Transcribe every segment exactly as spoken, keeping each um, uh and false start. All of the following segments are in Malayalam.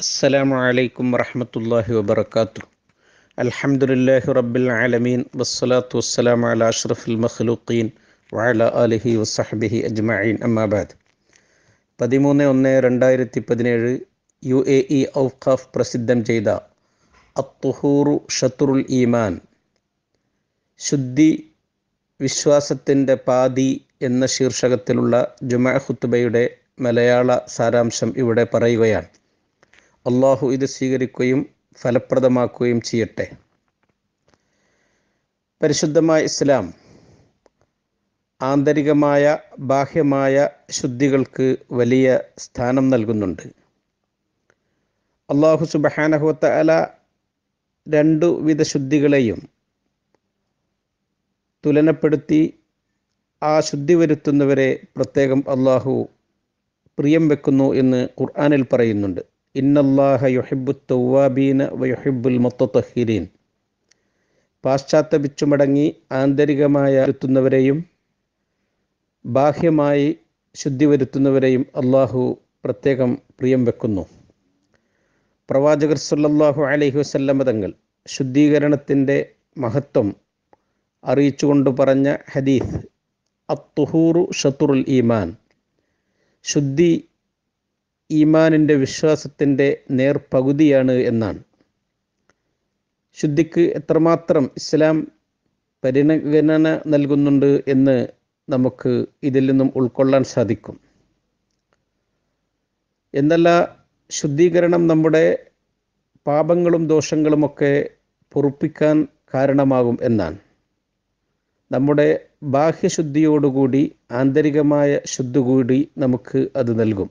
അസ്സലാമു അലൈക്കും വറഹ്മത്തുള്ളാഹി വബറകാതുഹു. അൽഹംദുലില്ലാഹി റബ്ബിൽ ആലമീൻ വസ്സലാത്തു വസ്സലാമു അലാ അഷ്റഫിൽ മഖ്ലൂഖീൻ വഅലാ ആലിഹി വസഹ്ബിഹി അജ്മഈൻ. അമ്മാ ബഅദ്. പതിമൂന്ന് ഒന്ന് രണ്ടായിരത്തി പതിനേഴ് യു എ ഇ ഔഖാഫ് പ്രസിദ്ധം ചെയ്ത അത്തുഹൂറു ഷത്റുൽ ഈമാൻ, ശുദ്ധി വിശ്വാസത്തിൻ്റെ പാതി എന്ന ശീർഷകത്തിലുള്ള ജുമഅ ഖുത്ബയുടെ മലയാള സാരാംശം ഇവിടെ പറയുകയാണ്. അള്ളാഹു ഇത് സ്വീകരിക്കുകയും ഫലപ്രദമാക്കുകയും ചെയ്യട്ടെ. പരിശുദ്ധമായ ഇസ്ലാം ആന്തരികമായ ബാഹ്യമായ ശുദ്ധികൾക്ക് വലിയ സ്ഥാനം നൽകുന്നുണ്ട്. അള്ളാഹു സുബ്ഹാനഹു വ തആല രണ്ടു വിധ ശുദ്ധികളെയും തുലനപ്പെടുത്തി ആ ശുദ്ധി വരുത്തുന്നവരെ പ്രത്യേകം അള്ളാഹു പ്രിയം വെക്കുന്നു എന്ന് ഖുർആനിൽ പറയുന്നുണ്ട്. ഇന്നല്ലാഹ യുഹിബ്ബുത് തവ്വാബീന വയുഹിബ്ബുൽ മുത്തത്തൊഹിരീൻ. പാശ്ചാത്തപിച്ചു മടങ്ങി ആന്തരികമായ വരുത്തുന്നവരെയും ബാഹ്യമായി ശുദ്ധി വരുത്തുന്നവരെയും അള്ളാഹു പ്രത്യേകം പ്രിയം വെക്കുന്നു. പ്രവാചകർ സല്ലല്ലാഹു അലൈഹി വസല്ലമ തങ്ങൾ ശുദ്ധീകരണത്തിൻ്റെ മഹത്വം അറിയിച്ചുകൊണ്ട് പറഞ്ഞ ഹദീസ് അത്തുഹൂറു ഷത്റുൽ ഈമാൻ, ശുദ്ധി ഈമാനിൻ്റെ വിശ്വാസത്തിൻ്റെ നേർപകുതിയാണ് എന്നാണ്. ശുദ്ധിക്ക് എത്രമാത്രം ഇസ്ലാം പരിഗണന നൽകുന്നുണ്ട് എന്ന് നമുക്ക് ഇതിൽ നിന്നും ഉൾക്കൊള്ളാൻ സാധിക്കും. എന്നല്ല, ശുദ്ധീകരണം നമ്മുടെ പാപങ്ങളും ദോഷങ്ങളുമൊക്കെ പൊറുപ്പിക്കാൻ കാരണമാകും എന്നാണ്. നമ്മുടെ ബാഹ്യശുദ്ധിയോടുകൂടി ആന്തരികമായ ശുദ്ധി കൂടി നമുക്ക് അത് നൽകും.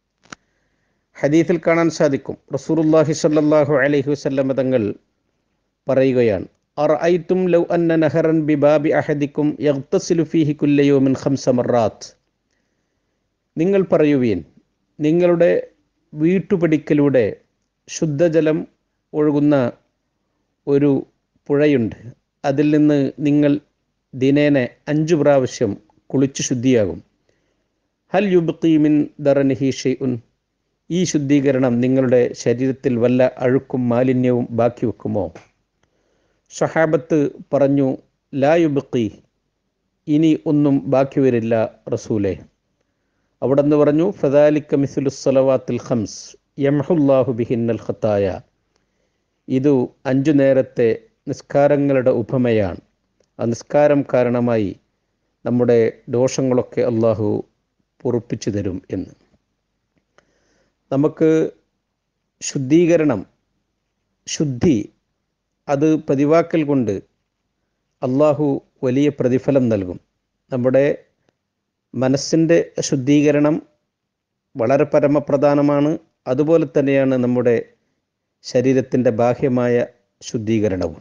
ഹദീസിൽ കാണാൻ സാധിക്കും, റസൂലുള്ളാഹി സ്വല്ലല്ലാഹു അലൈഹി വസല്ലമ തങ്ങൾ പറയുകയാണ്, അറഅയ്തും ലൗ അന്ന നഹറൻ ബിബാബി അഹദിക്കും യഗ്തസിലു ഫീഹി കുല്ല യൗമിൻ ഖംസ മറാത്ത്. നിങ്ങൾ പറയുവീൻ, നിങ്ങളുടെ വീട്ടുപടിക്കലൂടെ ശുദ്ധജലം ഒഴുകുന്ന ഒരു പുഴയുണ്ട്, അതിൽ നിന്ന് നിങ്ങൾ ദിനേന അഞ്ചു പ്രാവശ്യം കുളിച്ചു ശുദ്ധിയാകും. ഹൽ യുബ്ഖി മിൻ ദറനിഹി ഷൈഉൻ. ഈ ശുദ്ധീകരണം നിങ്ങളുടെ ശരീരത്തിൽ വല്ല അഴുക്കും മാലിന്യവും ബാക്കി വെക്കുമോ? സ്വഹാബത്ത് പറഞ്ഞു, ലാ യുബ്ഖി, ഇനി ഒന്നും ബാക്കി വരില്ല റസൂലേ. അവിടെ നിന്ന് പറഞ്ഞു, ഫദാലിക മിസ്ലു സ്വലവാത്തിൽ ഖംസ് യംഹുല്ലാഹു ബിഹിന്നൽ ഖതായ. ഇതു അഞ്ചു നേരത്തെ നിസ്കാരങ്ങളുടെ ഉപമയാണ്. ആ നിസ്കാരം കാരണമായി നമ്മുടെ ദോഷങ്ങളൊക്കെ അള്ളാഹു പൊറുപ്പിച്ചു തരും എന്ന്. നമുക്ക് ശുദ്ധീകരണം, ശുദ്ധി അത് പതിവാക്കൽ കൊണ്ട് അള്ളാഹു വലിയ പ്രതിഫലം നൽകും. നമ്മുടെ മനസ്സിൻ്റെ ശുദ്ധീകരണം വളരെ പരമപ്രധാനമാണ്. അതുപോലെ തന്നെയാണ് നമ്മുടെ ശരീരത്തിൻ്റെ ബാഹ്യമായ ശുദ്ധീകരണവും.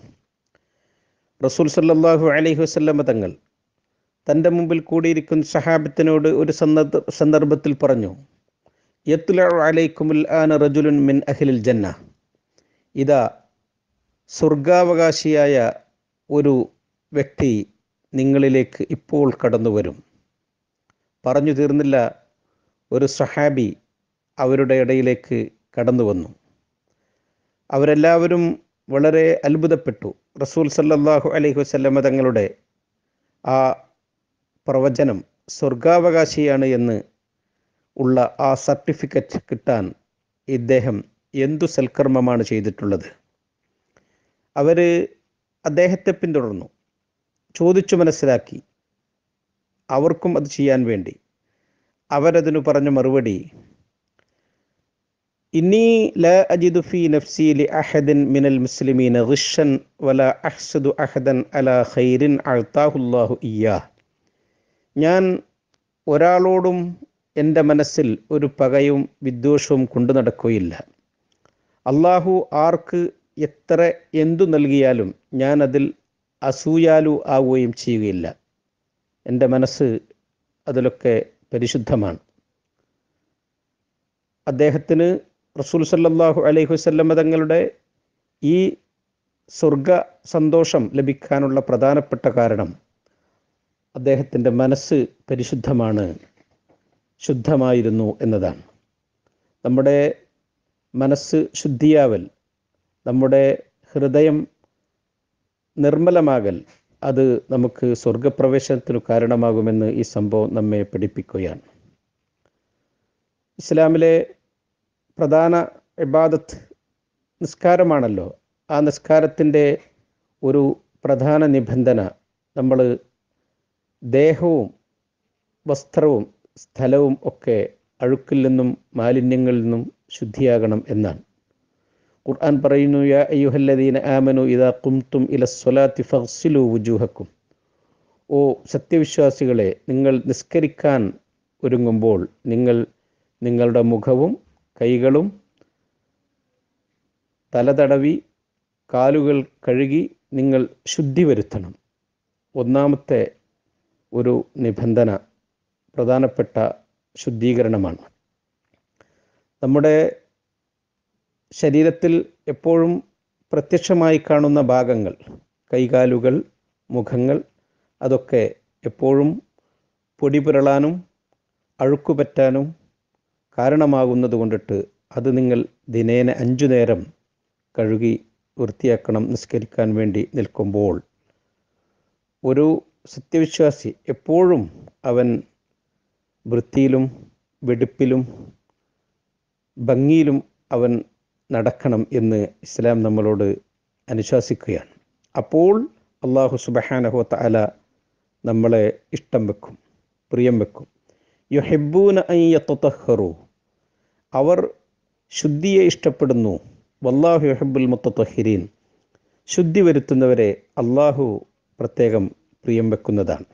റസൂൽ സല്ലല്ലാഹു അലൈഹി വസല്ലമ തങ്ങൾ തൻ്റെ മുമ്പിൽ കൂടിയിരിക്കുന്ന സഹാബത്തിനോട് ഒരു സന്ദർഭ സന്ദർഭത്തിൽ പറഞ്ഞു, യത്ലഉ അലൈക്കുമുൽ ആന റജുലുൻ മിൻ അഹ്ലിൽ ജന്ന. ഇതാ സ്വർഗാവകാശിയായ ഒരു വ്യക്തി നിങ്ങളിലേക്ക് ഇപ്പോൾ കടന്നു വരും. പറഞ്ഞു തീർന്നില്ല, ഒരു സഹാബി അവരുടെ ഇടയിലേക്ക് കടന്നു വന്നു. അവരെല്ലാവരും വളരെ അത്ഭുതപ്പെട്ടു. റസൂൽ സല്ലല്ലാഹു അലൈഹി വസല്ലമ തങ്ങളുടെ ആ പ്രവചനം സ്വർഗാവകാശിയാണ് എന്ന് ഉള്ള ആ സർട്ടിഫിക്കറ്റ് കിട്ടാൻ ഇദ്ദേഹം എന്തു സൽക്കർമ്മമാണ് ചെയ്തിട്ടുള്ളത്. അവർ അദ്ദേഹത്തെ പിന്തുടർന്നു, ചോദിച്ചു മനസ്സിലാക്കി, അവർക്കും അത് ചെയ്യാൻ വേണ്ടി. അവരതിനു പറഞ്ഞ മറുപടി, ഇന്നി ലാ അജിദു ഫീ നഫ്സി ലി അഹദിൻ മിനൽ മുസ്ലിമീന ഗിഷൻ വലാ അഹ്സദു അഹദൻ അലാ ഖൈരിൻ അഅതാഹുല്ലാഹു ഇയ്യാഹ്. ഞാൻ ഒരാളോടും എൻ്റെ മനസ്സിൽ ഒരു പകയും വിദ്വേഷവും കൊണ്ടു നടക്കുകയില്ല. അള്ളാഹു ആർക്ക് എത്ര എന്തു നൽകിയാലും ഞാൻ അതിൽ അസൂയാലു ആവുകയും ചെയ്യുകയില്ല. എൻ്റെ മനസ്സ് അതിലൊക്കെ പരിശുദ്ധമാണ്. അദ്ദേഹത്തിന് റസൂൽ സല്ലല്ലാഹു അലൈഹി വസല്ലമ തങ്ങളുടെ ഈ സ്വർഗ സന്തോഷം ലഭിക്കാനുള്ള പ്രധാനപ്പെട്ട കാരണം അദ്ദേഹത്തിൻ്റെ മനസ്സ് പരിശുദ്ധമാണ്, ശുദ്ധമായിരുന്നു എന്നതാണ്. നമ്മുടെ മനസ്സ് ശുദ്ധിയാവൽ, നമ്മുടെ ഹൃദയം നിർമ്മലമാകൽ, അത് നമുക്ക് സ്വർഗപ്രവേശനത്തിനു കാരണമാകുമെന്ന് ഈ സംഭവം നമ്മെ പഠിപ്പിക്കുകയാണ്. ഇസ്ലാമിലെ പ്രധാന ഇബാദത്ത് നിസ്കാരമാണല്ലോ. ആ നിസ്കാരത്തിൻ്റെ ഒരു പ്രധാന നിബന്ധന നമ്മൾ ദേഹവും വസ്ത്രവും സ്ഥലവും ഒക്കെ അഴുക്കിൽ നിന്നും മാലിന്യങ്ങളിൽ നിന്നും ശുദ്ധിയാകണം എന്നാണ്. ഖുർആൻ പറയുന്നു, യാ അയ്യുഹല്ലദീന ആമനു ഇദാ ഖുംതും ഇലസ്സലാത്തി ഫഗ്സിലു വുജൂഹക്കും. ഓ സത്യവിശ്വാസികളെ, നിങ്ങൾ നിസ്കരിക്കാൻ ഒരുങ്ങുമ്പോൾ നിങ്ങൾ നിങ്ങളുടെ മുഖവും കൈകളും തലതടവി കാലുകൾ കഴുകി നിങ്ങൾ ശുദ്ധി വരുത്തണം. ഒന്നാമത്തെ ഒരു നിബന്ധന പ്രധാനപ്പെട്ട ശുദ്ധീകരണമാണ്. നമ്മുടെ ശരീരത്തിൽ എപ്പോഴും പ്രത്യക്ഷമായി കാണുന്ന ഭാഗങ്ങൾ, കൈകാലുകൾ, മുഖങ്ങൾ, അതൊക്കെ എപ്പോഴും പൊടിപുരളാനും അഴുക്കുപറ്റാനും കാരണമാകുന്നത് കൊണ്ടിട്ട് അത് നിങ്ങൾ ദിനേന അഞ്ചു നേരം കഴുകി വൃത്തിയാക്കണം നിസ്കരിക്കാൻ വേണ്ടി നിൽക്കുമ്പോൾ. ഒരു സത്യവിശ്വാസി എപ്പോഴും അവൻ വൃത്തിയിലും വെടിപ്പിലും ഭംഗിയിലും അവൻ നടക്കണം എന്ന് ഇസ്ലാം നമ്മളോട് അനുശാസിക്കുകയാണ്. അപ്പോൾ അല്ലാഹു സുബ്ഹാനഹു വ തആല നമ്മളെ ഇഷ്ടം വെക്കും, പ്രിയം വെക്കും. യുഹിബ്ബൂന അൻ യതതഹറു, അവർ ശുദ്ധിയെ ഇഷ്ടപ്പെടുന്നു. വല്ലാഹു യുഹിബ്ബുൽ മുത്തതഹിരീൻ, ശുദ്ധി വരുത്തുന്നവരെ അല്ലാഹു പ്രത്യേകം പ്രിയം വെക്കുന്നതാണ്.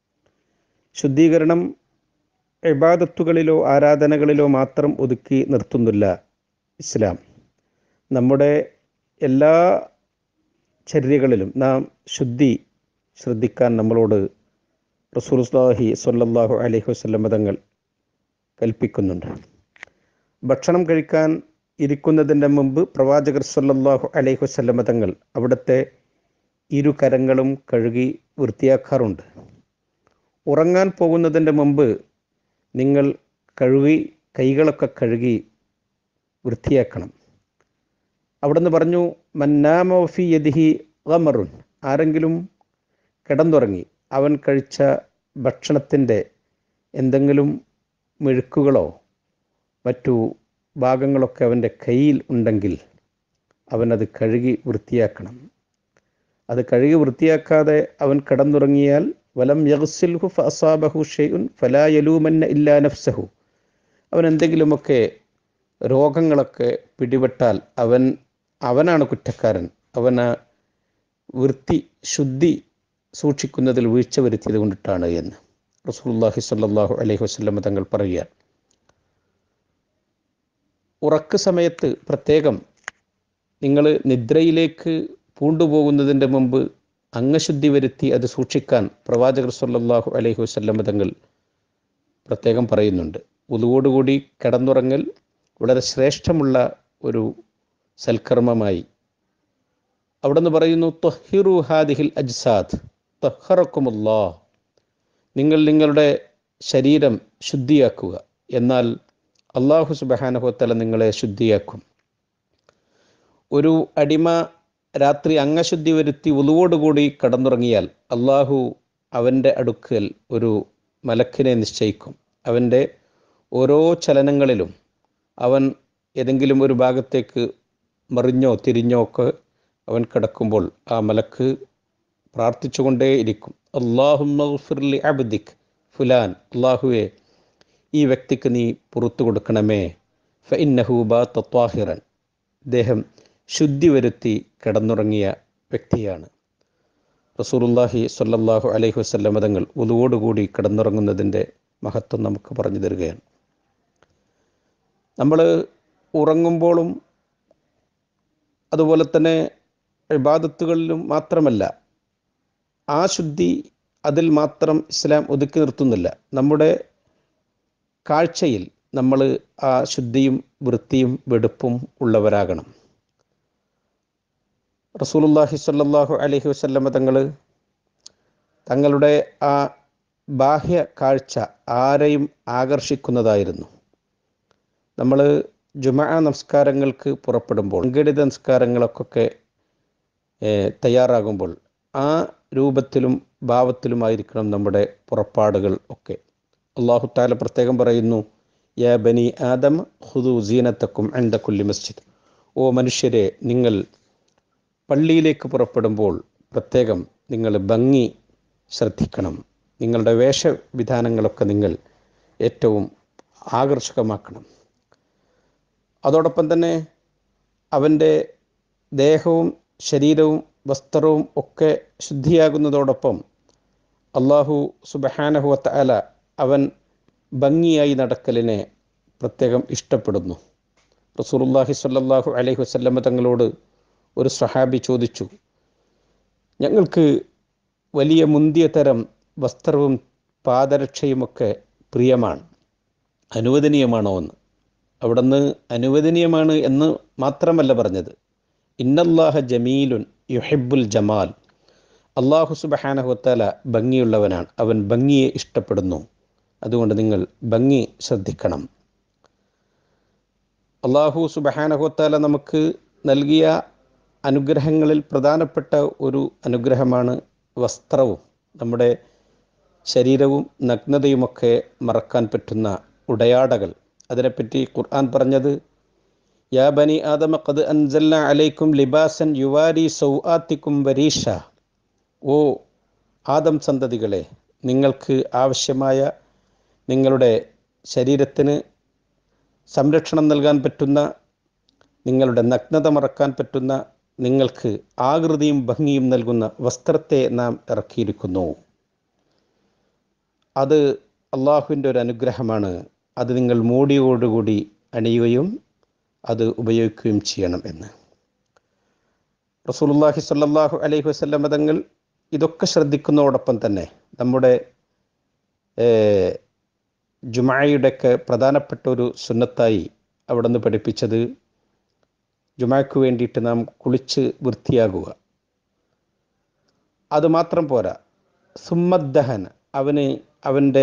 ശുദ്ധീകരണം ഇബാദത്തുകളിലോ ആരാധനകളിലോ മാത്രം ഒതുക്കി നിർത്തുന്നില്ല ഇസ്ലാം. നമ്മുടെ എല്ലാ ചര്യകളിലും നാം ശുദ്ധി ശ്രദ്ധിക്കാൻ നമ്മളോട് റസൂലുള്ളാഹി സ്വല്ലല്ലാഹു അലൈഹി വസല്ലം തങ്ങൾ കൽപ്പിക്കുന്നുണ്ട്. ഭക്ഷണം കഴിക്കാൻ ഇരിക്കുന്നതിൻ്റെ മുമ്പ് പ്രവാചകർ സ്വല്ലല്ലാഹു അലൈഹി വസല്ലം തങ്ങൾ അവിടുത്തെ ഇരു കരങ്ങളും കഴുകി വൃത്തിയാക്കാറുണ്ട്. ഉറങ്ങാൻ പോകുന്നതിൻ്റെ മുമ്പ് നിങ്ങൾ കഴുകി കൈകളൊക്കെ കഴുകി വൃത്തിയാക്കണം. അവിടുന്ന് പറഞ്ഞു, മന്നാമ ഫി യദിഹി ഗമറുൻ, ആരെങ്കിലും കിടന്നുറങ്ങി അവൻ കഴിച്ച ഭക്ഷണത്തിൻ്റെ എന്തെങ്കിലും മെഴുക്കുകളോ മറ്റു ഭാഗങ്ങളൊക്കെ അവൻ്റെ കയ്യിൽ ഉണ്ടെങ്കിൽ അവനത് കഴുകി വൃത്തിയാക്കണം. അത് കഴുകി വൃത്തിയാക്കാതെ അവൻ കിടന്നുറങ്ങിയാൽ വലം യഗ്സിൽഹു ഫഅസാബഹു ഷൈഉൻ ഫലാ യലൂമന്ന ഇല്ലാ നഫ്സഹു, അവൻ എന്തെങ്കിലുമൊക്കെ രോഗങ്ങളൊക്കെ പിടിപെട്ടാൽ അവൻ അവനാണ് കുറ്റക്കാരൻ. അവന് വൃത്തി ശുദ്ധി സൂക്ഷിക്കുന്നതിൽ വീഴ്ച വരുത്തിയത് കൊണ്ടിട്ടാണ് എന്ന് റസൂലുള്ളാഹി സ്വല്ലല്ലാഹു അലൈഹി വസല്ലം തങ്ങൾ പറയുക. ഉറക്ക സമയത്ത് പ്രത്യേകം നിങ്ങൾ നിദ്രയിലേക്ക് പൂണ്ടുപോകുന്നതിൻ്റെ മുമ്പ് അംഗശുദ്ധി വരുത്തി അത് സൂക്ഷിക്കാൻ പ്രവാചകർ സ്വല്ലല്ലാഹു അലൈഹി വസല്ലം തങ്ങൾ പ്രത്യേകം പറയുന്നുണ്ട്. വുളുവോടുകൂടി കിടന്നുറങ്ങൽ വളരെ ശ്രേഷ്ഠമുള്ള ഒരു സൽക്കർമ്മമായി അവിടുന്ന് പറയുന്നു, ത്വഹിറു ഹാദിഹിൽ അജ്സാദ് ത്വഹറക്കുമുല്ലാഹ്, നിങ്ങൾ നിങ്ങളുടെ ശരീരം ശുദ്ധിയാക്കുക, എന്നാൽ അല്ലാഹു സുബ്ഹാനഹു വ തആല നിങ്ങളെ ശുദ്ധിയാക്കും. ഒരു അടിമ രാത്രി അംഗശുദ്ധി വരുത്തി വുളുവോടുകൂടി കടന്നുറങ്ങിയാൽ അല്ലാഹു അവൻ്റെ അടുക്കൽ ഒരു മലക്കിനെ നിശ്ചയിക്കും. അവൻ്റെ ഓരോ ചലനങ്ങളിലും അവൻ ഏതെങ്കിലും ഒരു ഭാഗത്തേക്ക് മറിഞ്ഞോ തിരിഞ്ഞോ ഒക്കെ അവൻ കിടക്കുമ്പോൾ ആ മലക്ക് പ്രാർത്ഥിച്ചുകൊണ്ടേ ഇരിക്കും, അല്ലാഹുമ്മ ഗ്ഫിർ ലി അബ്ദിക് ഫുലാൻ, അല്ലാഹുവേ ഈ വ്യക്തിക്ക് നീ പുറത്തു കൊടുക്കണമേ, ഫഇന്നഹു ബാത ത്വാഹിറൻ, അദ്ദേഹം ശുദ്ധി വരുത്തി കിടന്നുറങ്ങിയ വ്യക്തിയാണ്. റസൂലുള്ളാഹി സ്വല്ലല്ലാഹു അലൈഹി വസല്ലം തങ്ങൾ വുളുവോടുകൂടി കിടന്നുറങ്ങുന്നതിൻ്റെ മഹത്വം നമുക്ക് പറഞ്ഞു തരികയാണ്. നമ്മൾ ഉറങ്ങുമ്പോഴും അതുപോലെ തന്നെ ഇബാദത്തുകളിലും മാത്രമല്ല, ആ ശുദ്ധി അതിൽ മാത്രം ഇസ്ലാം ഒതുക്കി നിർത്തുന്നില്ല. നമ്മുടെ കാഴ്ചയിൽ നമ്മൾ ആ ശുദ്ധിയും വൃത്തിയും വെടുപ്പും ഉള്ളവരാകണം. റസൂലുള്ളാഹി സ്വല്ലല്ലാഹു അലൈഹി വസല്ലം തങ്ങൾ തങ്ങളുടെ ആ ബാഹ്യ കാഴ്ച ആരെയും ആകർഷിക്കുന്നതായിരുന്നു. നമ്മൾ ജുമഅ നമസ്കാരങ്ങൾക്ക് പുറപ്പെടുമ്പോൾ, സംഘടിത നമസ്കാരങ്ങളൊക്കെ തയ്യാറാകുമ്പോൾ ആ രൂപത്തിലും ഭാവത്തിലുമായിരിക്കണം നമ്മുടെ പുറപ്പാടുകൾ ഒക്കെ. അല്ലാഹു തആല പ്രത്യേകം പറയുന്നു, യാ ബനി ആദം ഖുദൂ സീനത്തക്കും ഇൻദ കുല്ലി മസ്ജിദ്. ഓ മനുഷ്യരെ, നിങ്ങൾ പള്ളിയിലേക്ക് പുറപ്പെടുമ്പോൾ പ്രത്യേകം നിങ്ങൾ ഭംഗി ശ്രദ്ധിക്കണം. നിങ്ങളുടെ വേഷവിധാനങ്ങളൊക്കെ നിങ്ങൾ ഏറ്റവും ആകർഷകമാക്കണം. അതോടൊപ്പം തന്നെ അവൻ്റെ ദേഹവും ശരീരവും വസ്ത്രവും ഒക്കെ ശുദ്ധിയാകുന്നതോടൊപ്പം അല്ലാഹു സുബ്ഹാനഹു വ തആല അവൻ ഭംഗിയായി നടക്കലിനെ പ്രത്യേകം ഇഷ്ടപ്പെടുന്നു. റസൂലുള്ളാഹി സ്വല്ലല്ലാഹു അലൈഹി വസല്ലം തങ്ങളോട് ഒരു സ്വഹാബി ചോദിച്ചു, ഞങ്ങൾക്ക് വലിയ മുന്തിയ തരം വസ്ത്രവും പാദരക്ഷയുമൊക്കെ പ്രിയമാണ്, അനുവദനീയമാണോ എന്ന്. അവിടുന്ന് അനുവദനീയമാണ് എന്ന് മാത്രമല്ല പറഞ്ഞത്, ഇന്നല്ലാഹ ജമീലുൻ യുഹിബ്ബുൽ ജമാൽ. അല്ലാഹു സുബ്ഹാനഹു വ തആല ഭംഗിയുള്ളവനാണ്, അവൻ ഭംഗിയെ ഇഷ്ടപ്പെടുന്നു. അതുകൊണ്ട് നിങ്ങൾ ഭംഗി ശ്രദ്ധിക്കണം. അല്ലാഹു സുബ്ഹാനഹു വ തആല നമുക്ക് നൽകിയ അനുഗ്രഹങ്ങളിൽ പ്രധാനപ്പെട്ട ഒരു അനുഗ്രഹമാണ് വസ്ത്രവും നമ്മുടെ ശരീരവും നഗ്നതയുമൊക്കെ മറക്കാൻ പറ്റുന്ന ഉടയാടകൾ. അതിനെപ്പറ്റി ഖുർആൻ പറഞ്ഞത്, യാ ബനി ആദമ ഖദ് അൻസൽനാ അലൈക്കും ലിബാസൻ യുവാരി സൗആത്തിക്കും വരീഷ. ഓ ആദം സന്തതികളെ, നിങ്ങൾക്ക് ആവശ്യമായ നിങ്ങളുടെ ശരീരത്തിന് സംരക്ഷണം നൽകാൻ പറ്റുന്ന, നിങ്ങളുടെ നഗ്നത മറക്കാൻ പറ്റുന്ന, നിങ്ങൾക്ക് ആകൃതിയും ഭംഗിയും നൽകുന്ന വസ്ത്രത്തെ നാം ഇറക്കിയിരിക്കുന്നു. അത് അള്ളാഹുവിൻ്റെ ഒരു അനുഗ്രഹമാണ്. അത് നിങ്ങൾ മോടിയോടുകൂടി അണിയുകയും അത് ഉപയോഗിക്കുകയും ചെയ്യണം എന്ന് റസൂലുള്ളാഹി സ്വല്ലല്ലാഹു അലൈഹി വസല്ലം തങ്ങൾ ഇതൊക്കെ ശ്രദ്ധിക്കുന്നതോടൊപ്പം തന്നെ നമ്മുടെ ജുമഅയുടെയൊക്കെ പ്രധാനപ്പെട്ട ഒരു സുന്നത്തായി അവിടെ നിന്ന് പഠിപ്പിച്ചത്, ജുമഅയ്ക്ക് വേണ്ടിയിട്ട് നാം കുളിച്ച് വൃത്തിയാകുക. അതുമാത്രം പോരാ, സുമ്മദ്ദഹൻ, അവന് അവൻ്റെ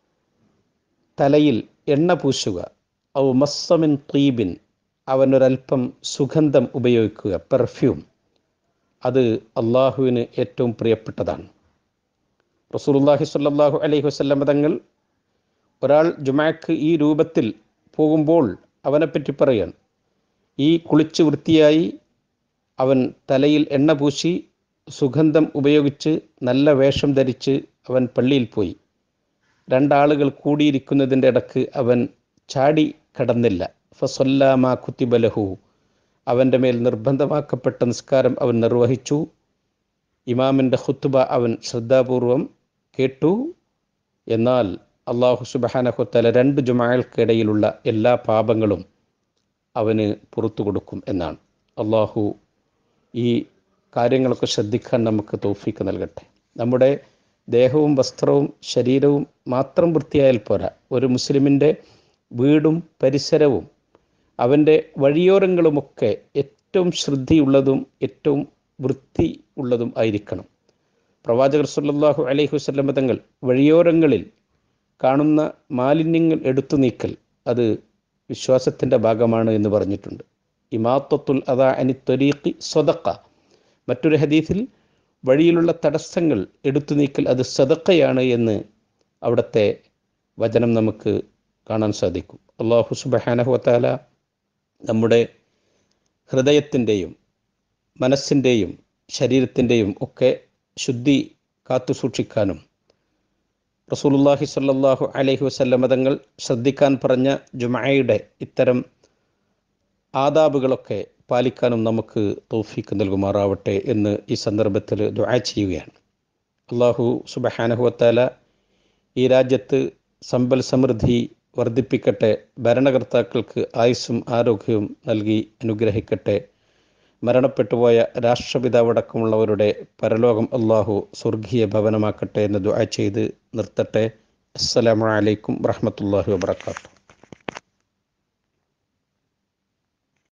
തലയിൽ എണ്ണ പൂശുക. ഔ മസ്സമിൻ ത്വീബിൻ, അവനൊരൽപ്പം സുഗന്ധം ഉപയോഗിക്കുക, പെർഫ്യൂം. അത് അള്ളാഹുവിന് ഏറ്റവും പ്രിയപ്പെട്ടതാണ്. റസൂലുള്ളാഹി സ്വല്ലല്ലാഹു അലൈഹി വസല്ലം തങ്ങൾ ഒരാൾ ജുമഅക്ക് ഈ രൂപത്തിൽ പോകുമ്പോൾ അവനെപ്പറ്റി പറയാൻ, ഈ കുളിച്ച് വൃത്തിയായി അവൻ തലയിൽ എണ്ണ പൂശി സുഗന്ധം ഉപയോഗിച്ച് നല്ല വേഷം ധരിച്ച് അവൻ പള്ളിയിൽ പോയി. രണ്ടാളുകൾ കൂടിയിരിക്കുന്നതിൻ്റെ ഇടക്ക് അവൻ ചാടി കടന്നില്ല. ഫസല്ലാ മാ കുതിബ ലഹു, അവൻ്റെ മേൽ നിർബന്ധമാക്കപ്പെട്ട നിസ്കാരം അവൻ നിർവഹിച്ചു. ഇമാമിൻ്റെ ഖുത്ബ അവൻ ശ്രദ്ധാപൂർവം കേട്ടു. എന്നാൽ അല്ലാഹു സുബ്ഹാനഹു വ തആല രണ്ട് ജുമഅകൾക്കിടയിലുള്ള എല്ലാ പാപങ്ങളും അവന് പുറത്തു കൊടുക്കും എന്നാണ്. അല്ലാഹു ഈ കാര്യങ്ങളൊക്കെ ശ്രദ്ധിക്കാൻ നമുക്ക് തൗഫീഖ് നൽകട്ടെ. നമ്മുടെ ദേഹവും വസ്ത്രവും ശരീരവും മാത്രം വൃത്തിയായാൽ പോരാ, ഒരു മുസ്ലിമിൻ്റെ വീടും പരിസരവും അവൻ്റെ വഴിയോരങ്ങളുമൊക്കെ ഏറ്റവും ശ്രദ്ധയുള്ളതും ഏറ്റവും വൃത്തി ഉള്ളതും ആയിരിക്കണം. പ്രവാചകർ സ്വല്ലല്ലാഹു അലൈഹി വസല്ലം തങ്ങൾ വഴിയോരങ്ങളിൽ കാണുന്ന മാലിന്യങ്ങൾ എടുത്തു നീക്കൽ അത് വിശ്വാസത്തിൻ്റെ ഭാഗമാണ് എന്ന് പറഞ്ഞിട്ടുണ്ട്. ഇമാത്തത്തുൽ അദാ അനി ത്വരീഖി സ്വദഖ. മറ്റൊരു ഹദീസിൽ വഴിയിലുള്ള തടസ്സങ്ങൾ എടുത്തു നീക്കൽ അത് സദഖയാണ് എന്ന് അവിടുത്തെ വചനം നമുക്ക് കാണാൻ സാധിക്കും. അല്ലാഹു സുബ്ഹാനഹു വ തആല നമ്മുടെ ഹൃദയത്തിൻ്റെയും മനസ്സിൻ്റെയും ശരീരത്തിൻ്റെയും ഒക്കെ ശുദ്ധി കാത്തു സൂക്ഷിക്കാനും റസൂലുള്ളാഹി സ്വല്ലല്ലാഹു അലൈഹി വസല്ലം തങ്ങൾ ശ്രദ്ധിക്കാൻ പറഞ്ഞ ജുമഅയുടെ ഇത്തരം ആദാബുകളൊക്കെ പാലിക്കാനും നമുക്ക് തൗഫീഖ് നൽകുമാറാവട്ടെ എന്ന് ഈ സന്ദർഭത്തിൽ ദുആ ചെയ്യുകയാണ്. അല്ലാഹു സുബ്ഹാനഹു വ തആല ഈ രാജ്യത്ത് സമ്പൽ സമൃദ്ധി വർദ്ധിപ്പിക്കട്ടെ. ഭരണകർത്താക്കൾക്ക് ആയുസ്സും ആരോഗ്യവും നൽകി അനുഗ്രഹിക്കട്ടെ. മരണപ്പെട്ടുപോയ രാഷ്ട്രപിതാവടക്കമുള്ളവരുടെ പരലോകം അല്ലാഹു സ്വർഗീയ ഭവനമാക്കട്ടെ എന്ന് ദുആ ചെയ്ത് നിർത്തട്ടെ. അസ്സലാമു അലൈക്കും വറഹ്മത്തുള്ളാഹി വബറകാതുഹു.